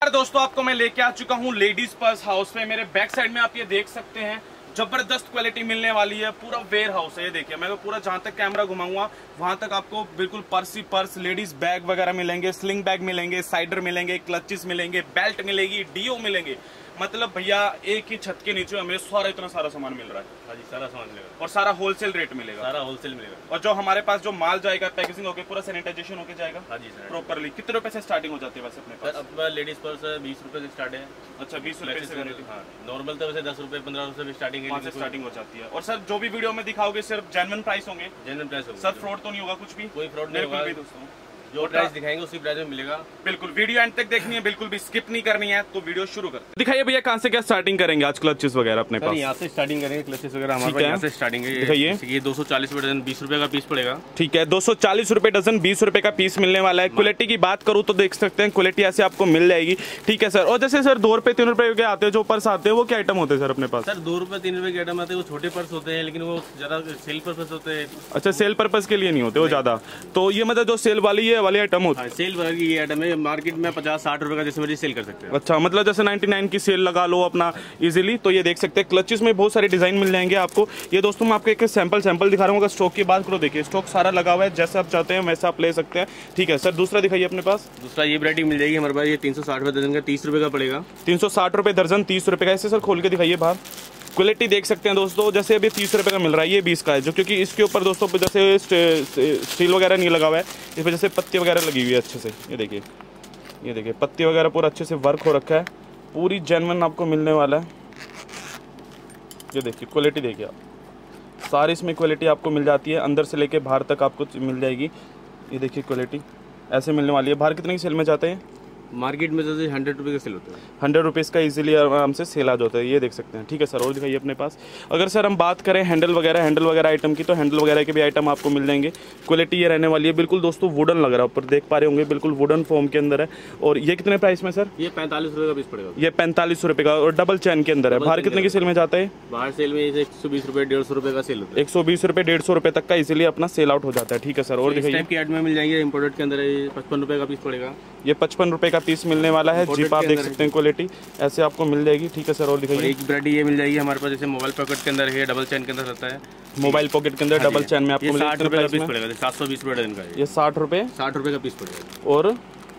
दोस्तों आपको मैं लेके आ चुका हूँ लेडीज पर्स हाउस पे। मेरे बैक साइड में आप ये देख सकते हैं जबरदस्त क्वालिटी मिलने वाली है। पूरा वेयर हाउस है, ये देखिए। मैं पूरा जहां तक कैमरा घुमाऊंगा वहां तक आपको बिल्कुल पर्स ही पर्स, लेडीज बैग वगैरह मिलेंगे, स्लिंग बैग मिलेंगे, साइडर मिलेंगे, क्लचेस मिलेंगे, बेल्ट मिलेगी, डीओ मिलेंगे। मतलब भैया एक ही छत के नीचे हमें इतना सारा सामान मिल रहा है। हाँ जी, सारा सामान मिलेगा और सारा होलसेल रेट मिलेगा। सारा होलसेल मिलेगा। और जो हमारे पास जो माल जाएगा पैकेजिंग होकर पूरा सैनिटाइजेशन होकर जाएगा। हाँ जी सर, प्रॉपरली। कितने रुपए से स्टार्टिंग हो जाती है वैसे अपने पास? अब लेडीज पर्स 20 रुपए से स्टार्ट है। अच्छा, 20 रुपए से। हाँ, नॉर्मल तो वैसे 10 रुपए 15 रुपए से स्टार्टिंग है, वहाँ से स्टार्टिंग हो जाती है। और सर जो भी वीडियो में दिखाओगे सिर्फ जेन्युइन प्राइस होंगे? जेन्युइन प्राइस होगा सर, फ्रॉड तो नहीं होगा कुछ भी? कोई फ्रॉड नहीं होगा दोस्तों। जो प्राइस दिखाएंगे उसी प्राइस में मिलेगा। बिल्कुल, वीडियो एंड तक देखनी है, बिल्कुल भी स्किप नहीं करनी है। तो वीडियो शुरू करते हैं। दिखाइए भैया कहाँ से क्या स्टार्टिंग करेंगे आज क्लचेस वगैरह अपने पास? यहाँ से स्टार्टिंग करेंगे, क्लचेस वगैरह हमारे पास यहाँ से स्टार्टिंग है। दिखाइए। ये 240 रुपए डजन 20 रुपए का पीस पड़ेगा। ठीक है, 240 रुपए डजन 20 रुपए का पीस मिलने वाला है। क्वालिटी की बात करूँ तो देख सकते हैं क्वालिटी ऐसे आपको मिल जाएगी। ठीक है सर। और जैसे सर 2 रुपए 3 रुपए के आते हैं जो पर्स आते हैं, वो क्या आइटम होते हैं सर अपने पास? सर 2 रुपए 3 रुपए के आइटम आते हैं, वो छोटे पर्स होते हैं, लेकिन वो ज्यादा सेल पर्पस होते हैं। अच्छा, सेल पर्पस के लिए नहीं होते वो ज्यादा। तो ये मतलब जो सेल वाली ये वाली आइटम होती है? सेल वाली ये आइटम है, मार्केट में 50-60 रुपए का जैसे मर्जी सेल कर सकते हैं। अच्छा, मतलब जैसे 99 की सेल लगा लो अपना इजीली। तो ये देख सकते हैं क्लचेस में बहुत सारे डिजाइन मिल जाएंगे आपको। ये दोस्तों मैं आपको एक सैंपल दिखा रहा हूँ। अगर स्टॉक की बात करो, देखिए स्टॉक सारा लगा हुआ है, जैसे आप चाहते हैं वैसे आप ले सकते हैं। ठीक है सर, दूसरा दिखाइए अपने पास। दूसरा ये वैरायटी मिल जाएगी हमारे पास, ये 360 रुपए दर्जन का 30 रुपए का पड़ेगा। 360 रुपए दर्जन 30 रुपए का। ऐसे सर खोल के दिखाइए बाहर। क्वालिटी देख सकते हैं दोस्तों। जैसे अभी 30 रुपए का मिल रहा है, ये 20 का है, जो क्योंकि इसके ऊपर दोस्तों जैसे स्टील वगैरह नहीं लगा हुआ है, इस वजह से पत्ती वगैरह लगी हुई है अच्छे से। ये देखिए पत्ती वगैरह पूरा अच्छे से वर्क हो रखा है। पूरी जेन्युइन आपको मिलने वाला है। ये देखिए क्वालिटी देखिए आप, सारी इसमें क्वालिटी आपको मिल जाती है, अंदर से लेके बाहर तक आपको मिल जाएगी। ये देखिए क्वालिटी ऐसे मिलने वाली है। बाहर कितने की सेल में जाते हैं? मार्केट में जैसे 100 रुपए का सेल होता है। 100 रुपीज़ का इजीली आराम से सेल आ जाता है। ये देख सकते हैं। ठीक है सर, और दिखाइए अपने पास। अगर सर हम बात करें हैंडल वगैरह आइटम की, तो हैंडल वगैरह के भी आइटम आपको मिल जाएंगे। क्वालिटी ये रहने वाली है बिल्कुल दोस्तों वुडन लग रहा है, ऊपर देख पा रहे होंगे बिल्कुल वुडन फॉर्म के अंदर है। और ये कितने प्राइस में सर? ये 45 रुपए का पीस पड़ेगा। ये 45 रुपए का और डबल चैन के अंदर है। बाहर कितने की सेल में जाता है? बाहर सेल में 120 रुपए 150 रुपए का सेल होता है। 120 रुपए 150 रुपए तक का इजीली अपना सेल आउट हो जाता है। ठीक है सर, और दिखाइए। इस टाइप की आइटम मिल जाएंगे इंपोर्टेड के अंदर। 55 रुपए का पीस पड़ेगा। ये 55 रुपए का पीस मिलने वाला है। जिप आप देख सकते हैं क्वालिटी ऐसे आपको मिल जाएगी। ठीक है सर, और दिखाइए। एक वैरायटी ये मिल जाएगी हमारे पास, जैसे मोबाइल पॉकेट के अंदर है, डबल चैन के अंदर रहता है। मोबाइल पॉकेट के अंदर डबल चैन में आपको 60 रुपए का पीस पड़ेगा। 720 रुपए डजन का है। ये 60 रुपए का पीस पड़ेगा और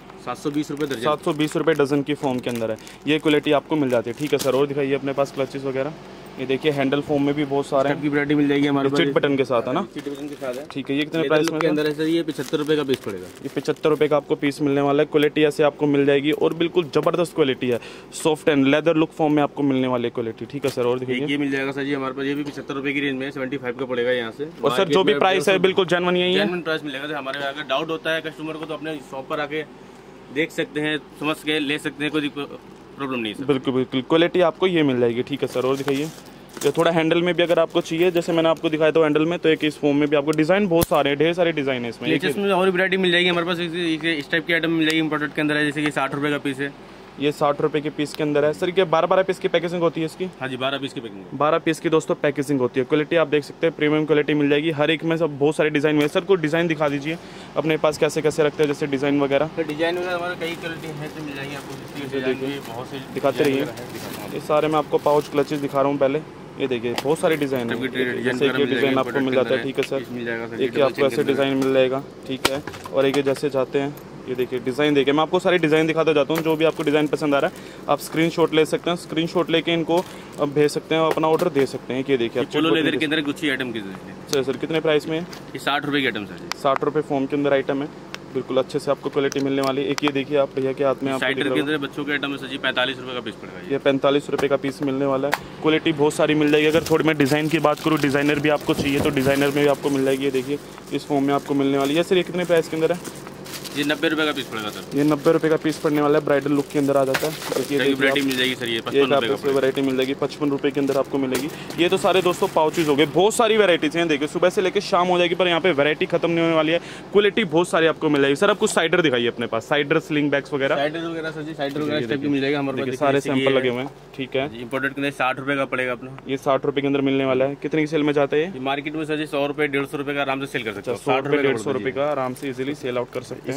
720 रुपए दर्जन। 720 रुपए डजन की फॉर्म के अंदर है। ये क्वालिटी आपको मिल जाती है। ठीक है सर, और दिखाइए अपने पास क्लचेस वगैरह। ये देखिए हैंडल फॉर्म में भी बहुत सारे की वैरायटी मिल जाएगी हमारे पास, चिट बटन के साथ है ना? चिट बटन के साथ है। ठीक है, ये कितने प्राइस में के अंदर है सर? ये 75 रुपए का पीस पड़ेगा। ये 75 रुपए का आपको पीस मिलने वाला है। क्वालिटी ऐसे आपको मिल जाएगी और बिल्कुल जबरदस्त क्वालिटी है। Soft and leather look form में आपको मिलने वाली क्वालिटी। ठीक है सर, और दिखाइए। ये मिल जाएगा सर जी हमारे पास, ये भी 75 रुपए की रेंज में 75 का पड़ेगा यहाँ से। और सर जो भी प्राइस है बिल्कुल जेन्युइन यही है। जेन्युइन प्राइस मिलेगा। हमारे अगर डाउट होता है कस्टमर को तो अपने शॉप पर आके देख सकते हैं, समझ के ले सकते हैं, कोई प्रॉब्लम नहीं है। बिल्कुल क्वालिटी आपको ये मिल जाएगी। ठीक है सर, और दिखाइए। ये थोड़ा हैंडल में भी अगर आपको चाहिए, जैसे मैंने आपको दिखाया था हैंडल में, तो एक इस फॉर्म में भी आपको डिजाइन बहुत सारे, ढेर सारे डिजाइन है इसमें। इसमें और वैरायटी मिल जाएगी हमारे पास। इस टाइप की आइटम मिल जाएगी इंपोर्टेड के अंदर है, जैसे कि 60 रुपए का पीस है। ये 60 रुपए के पीस के अंदर है सर। ये 12 पीस की पैकेजिंग होती है इसकी? हाँ जी, 12 पीस की पैकिंग। 12 पीस की दोस्तों पैकेजिंग होती है। क्वालिटी आप देख सकते हैं प्रीमियम क्वालिटी मिल जाएगी। हर एक में सब बहुत सारे डिजाइन में। सर को डिजाइन दिखा दीजिए अपने पास कैसे कैसे रखते हैं, जैसे डिजाइन वगैरह। डिजाइन वगैरह हमारे कई क्वालिटी है तो मिल जाएगी आपको। बहुत से दिखाते रहिए। ये सारे मैं आपको पाउच क्लचेस दिखा रहा हूँ पहले। ये देखिए बहुत सारे डिजाइन है। जैसे एक डिजाइन आपको मिल जाता है। ठीक है सर, एक आपको ऐसे डिजाइन मिल जाएगा। ठीक है, और एक जैसे चाहते हैं। ये देखिए डिज़ाइन देखिए, मैं आपको सारी डिज़ाइन दिखाता जाता हूँ। जो भी आपको डिज़ाइन पसंद आ रहा है आप स्क्रीनशॉट ले सकते हैं। स्क्रीनशॉट लेके इनको भेज सकते हैं, अपना ऑर्डर दे सकते हैं। ये देखिए पोलो लेदर के अंदर कुछ आइटम की सर कितने प्राइस में? ये 60 रुपए की आइटम सर। 60 रुपए फॉर्म के अंदर आइटम है। बिल्कुल अच्छे से आपको क्वालिटी मिलने वाली है। एक ये देखिए आप भैया के हाथ में साइडर के अंदर बच्चों के आइटम है सर जी, 45 रुपए का पीस पड़ेगा। ये 45 रुपए का पीस मिलने वाला है। क्वालिटी बहुत सारी मिल जाएगी। अगर थोड़ी मैं डिज़ाइन की बात करूँ, डिज़ाइनर भी आपको चाहिए तो डिज़ाइनर में भी आपको मिल जाएगी। ये देखिए इस फॉर्म में आपको मिलने वाली है। सर ये कितने प्राइस के अंदर है? ये 90 रुपए का पीस पड़ेगा सर। ये 90 रुपए का पीस पड़ने वाला है। ब्राइडल लुक के अंदर आ जाता है। वैरायटी मिल जाएगी सर। ये 55 रुपए का वैरायटी मिल जाएगी 55 रुपए के अंदर आपको मिलेगी। ये तो सारे दोस्तों पाउचेज हो गए। बहुत सारी वैरायटीज हैं। देखिए सुबह से लेकर शाम हो जाएगी, पर यहाँ पे वैरायटी खत्म नहीं होने वाली है। क्वालिटी बहुत सारी आपको मिल जाएगी। सर आप कुछ साइडर दिखाइए अपने पास, साइडर स्लिंग बैग्स वगैरह। साइडर वगैरह सर जी, साइडर वगैरह इस टाइप की मिल जाएगा हमारे पास। सारे सैंपल लगे हुए हैं। ठीक है, इंपोर्टेड के अंदर 60 रुपए का पड़ेगा अपना। ये 60 रुपए के अंदर मिलने वाला है। कितने की सेल में जाता है? मार्केट में सर जी 100 रुपए 150 रुपए का आराम से सेल कर सकते हैं। 100 रुपए 150 रुपए का आराम से इजीली सेल आउट कर सकते हैं।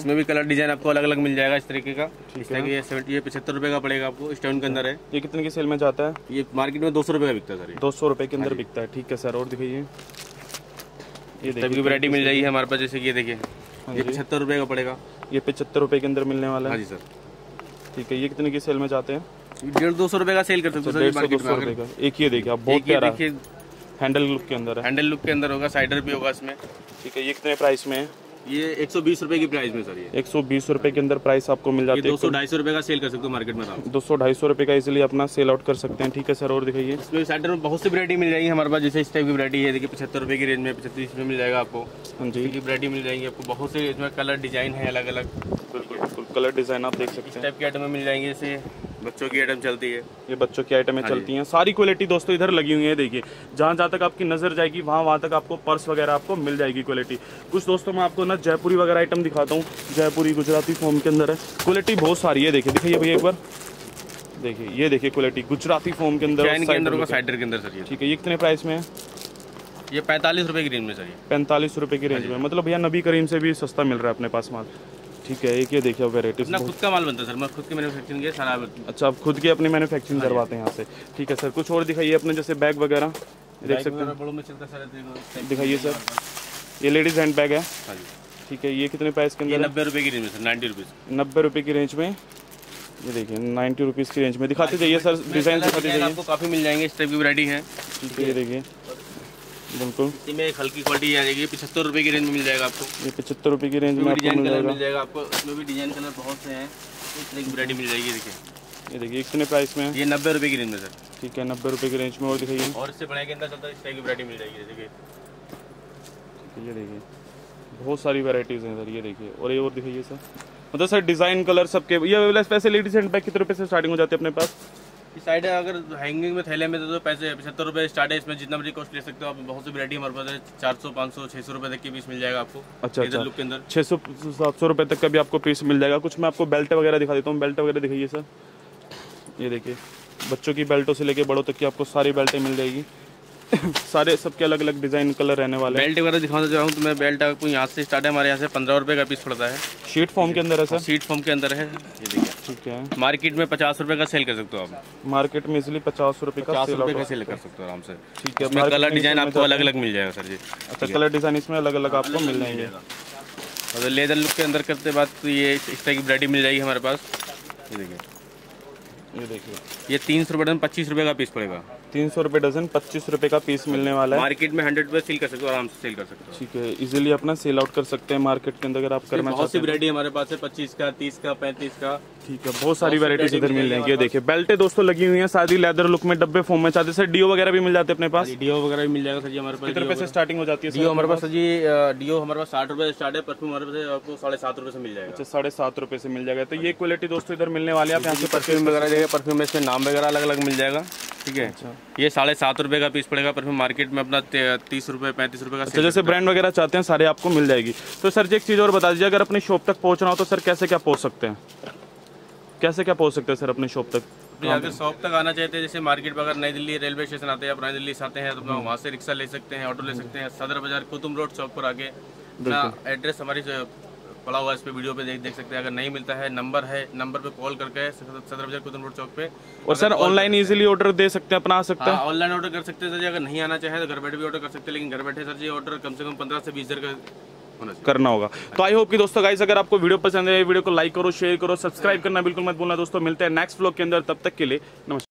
इसमें भी कलर डिजाइन आपको अलग अलग मिल जाएगा इस तरीके का। इस तरह के ये 75 रुपये का पड़ेगा आपको, स्टोन के अंदर है। ये कितने की सेल में जाता है? ये मार्केट में 200 रुपये का बिकता है सर। 200 रुपये के अंदर बिकता है, ठीक है सर। और दिखाइए, ये देखिए की वैरायटी मिल जाएगी हमारे पास, जैसे कि ये देखिए ये 75 रुपये का पड़ेगा। ये 75 रुपये के अंदर मिलने वाला है? हाँ जी सर। ठीक है, ये कितने की सेल में जाते हैं? 150-200 रुपये का सेल कर सकते हो सर। 150-200 रुपये का। एक ये देखिए आप, बहुत प्यारा हैंडल लुक के अंदर है। हैंडल लुक के अंदर होगा, साइडर भी होगा इसमें। ठीक है, ये कितने प्राइस में है? ये 120 रुपये की प्राइस में सर। ये 120 रुपये के अंदर प्राइस आपको मिल जाती है। 200-250 रुपये का सेल कर सकते हो मार्केट में। 200-250 रुपये का इजीली अपना सेल आउट कर सकते हैं। ठीक है सर, और दिखाइए। इसमें साइडर में बहुत सी वैरायटी मिल जाएगी हमारे पास, जैसे इस टाइप की वैरायटी है। देखिए 75 रुपये की रेंज में, 35 में मिल जाएगा आपको। हाँ जी, की वैरायटी मिल जाएगी आपको। बहुत से इसमें कलर डिजाइन है अलग अलग। बिल्कुल बिल्कुल, कलर डिजाइन आप देख सकते इस हैं। टाइप की आइटम मिल जाएंगी, जैसे बच्चों की आइटम चलती है। ये बच्चों की आइटमें चलती हैं। सारी क्वालिटी दोस्तों इधर लगी हुई है। देखिए जहाँ जहाँ तक आपकी नजर जाएगी वहाँ तक आपको पर्स वगैरह आपको मिल जाएगी क्वालिटी। कुछ दोस्तों मैं आपको ना जयपुरी वगैरह आइटम दिखाता हूँ। जयपुरी गुजराती फॉर्म के अंदर है, क्वालिटी बहुत सारी है। देखिए दिखाइए भैया एक बार, देखिए ये देखिए क्वालिटी गुजराती फॉर्म के अंदर, साइडर के अंदर सर। ठीक है, ये कितने प्राइस में है? ये 45 रुपये की रेंज में सर। 45 रुपये की रेंज में, मतलब भैया नबी करीम से भी सस्ता मिल रहा है अपने पास माल। ठीक है, एक ये देखिए वेराइटी। अपना खुद का माल बनता है सर, मैं खुद की मैन्युफैक्चरिंग है सारा। अच्छा, आप खुद की अपनी मैन्युफैक्चरिंग करवाते हैं यहाँ से? ठीक है सर, कुछ और दिखाइए अपने, जैसे बैग वगैरह देख सकते हैं। दिखाइए सर, ये लेडीज हैंड बैग है। ठीक है, ये कितने प्राइस के अंदर? 90 रुपये की रेंज में सर। 90 रुपीज़। 90 रुपये की रेंज में। ये देखिए 90 रुपीज़ की रेंज में। दिखाते जाइए सर, डिजाइन दिखाते जाइए। आपको काफ़ी मिल जाएंगे, इस टाइप की वैरायटी है। ठीक है, ये देखिए बिल्कुल। इसी में एक हल्की क्वालिटी आ जाएगी, 75 रुपये की रेंज में मिल जाएगा आपको। ये 75 रुपये की रेंज में आपको मिल जाएगा आपको। इसमें भी डिजाइन कलर बहुत से हैं, इस तरह की वैरायटी मिल जाएगी। देखिए ये देखिए कितने प्राइस में? ये 90 रुपये की रेंज में सर। ठीक है, 90 रुपये की रेंज में। और दिखाइए। और इससे बड़े के अंदर चलता है, इस तरह की वैरायटी मिल जाएगी। देखिए ये देखिए बहुत सारी वैराइटीज़ हैं सर। ये देखिए, और ये और दिखाइए सर, मतलब सर डिज़ाइन कलर सबके। ये वैसे लेडीज हैंड बैग कितने रुपये से स्टार्टिंग हो जाती है अपने पास? इस साइड अगर हैंगिंग में थैले में तो पैसे 75 रुपये स्टार्ट है। इसमें जितना बड़ी कॉस्ट ले सकते हो आप। बहुत सी वैरायटी हमारे पास है, 400, 500, 600 रुपये तक की पीस मिल जाएगा आपको। अच्छा अच्छा, लुक के अंदर 600-700 रुपये तक का भी आपको पीस मिल जाएगा। कुछ मैं आपको बेल्ट वगैरह दिखा देता हूँ। बेल्ट वगैरह दिखाइए सर। ये देखिए बच्चों की बेल्टों से लेके बड़ों तक की आपको सारी बेल्टें मिल जाएगी। सारे सबके अलग अलग डिजाइन कलर रहने वाले हैं। बेल्ट वगैरह दिखाना चाहूँ तो मैं बेल्ट आपको यहाँ से स्टार्ट है, हमारे यहाँ से 15 रुपये का पीस पड़ता है। शीट फॉर्म के अंदर है सर? शीट फॉर्म के अंदर है। ये देखिए ठीक है, मार्केट में 50 रुपये का सेल कर सकते हो आप। मार्केट में इसलिए 50 रुपये का सेल कर सकते हो आराम से। ठीक है, कलर डिजाइन आपको अलग अलग मिल जाएगा सर जी। अच्छा, कलर डिजाइन इसमें अलग अलग आपको मिल जाएंगे। और लेदर लुक के अंदर करते बात तो ये इस तरह की वैरायटी मिल जाएगी हमारे पास। ये देखिए ये 300 रुपये डजन 25 रुपये का पीस पड़ेगा। 300 रुपये डजन 25 रुपये का पीस मिलने वाला है। मार्केट में 100 रुपये सेल कर सकते हो, आराम से सेल कर सकते हो। ठीक है, इजीली अपना सेल आउट कर सकते हैं मार्केट के अंदर अगर आप करना चाहते हैं। बहुत सी वैरायटी हमारे पास है, 25 का, 30 का, 35 का। ठीक है, बहुत सारी वैरायटीज इधर मिल जाएंगी। देखिए बेल्टें दोस्तों लगी हुई हैं सारी लेदर लुक में, डब्बे फॉर्म में। चाहते सर डीओ वगैरह भी मिल जाते हैं अपने पास? डीओ वगैरह भी मिल जाएगा सर जी हमारे पास। कितने रुपये से स्टार्टिंग हो जाती है डीओ हमारे पास? जी डीओ हमारे पास 60 रुपये से स्टार्ट है। परफ्यूम हमारे पास आपको 7.5 रुपये से मिल जाएगा। अच्छा, 7.5 रुपये से मिल जाएगा। तो ये क्वालिटी दोस्तों इधर मिलने वाली है। आप यहाँ से परफ्यूम वगैरह देखिए, परफ्यूम में इसमें नाम वगैरह अलग अलग मिल जाएगा। ठीक है, ये 7.5 रुपये का पीस पड़ेगा। परफ्यूम मार्केट में अपना 30 रुपये 35 रुपये का। अच्छा, जैसे ब्रांड वगैरह चाहते हैं सारे आपको मिल जाएगी। तो सर जी एक चीज़ और बता दीजिए, अगर अपनी शॉप तक पहुँचना हो तो सर कैसे क्या पहुँच सकते हैं? कैसे क्या पहुँच सकते हैं सर अपनी शॉप तक? अगर शॉप तक आना चाहते हैं, जैसे मार्केट में अगर नई दिल्ली रेलवे स्टेशन आते हैं, आप नई दिल्ली से आते हैं तो वहाँ से रिक्शा ले सकते हैं, ऑटो ले सकते हैं। सदर बाजार कुतुब रोड चौक पर आके अपना एड्रेस हमारी पड़ा हुआ है, इस पे वीडियो पे देख सकते हैं। अगर नहीं मिलता है, नंबर है, नंबर पे कॉल करके सदर बाजार कुतुब रोड चौक पे। और सर ऑनलाइन इजीली ऑर्डर दे सकते हैं, अपना आ सकते हैं? ऑनलाइन ऑर्डर कर सकते हैं सर जी। अगर नहीं आना चाहे तो घर बैठे भी ऑर्डर कर सकते हैं, लेकिन घर बैठे सर जी ऑर्डर कम से कम 15 से 20 हज़ार का करना होगा। तो आई होप कि दोस्तों गाइस अगर आपको वीडियो पसंद है, वीडियो को लाइक करो, शेयर करो, सब्सक्राइब करना बिल्कुल मत भूलना दोस्तों। मिलते हैं नेक्स्ट व्लॉग के अंदर, तब तक के लिए नमस्कार।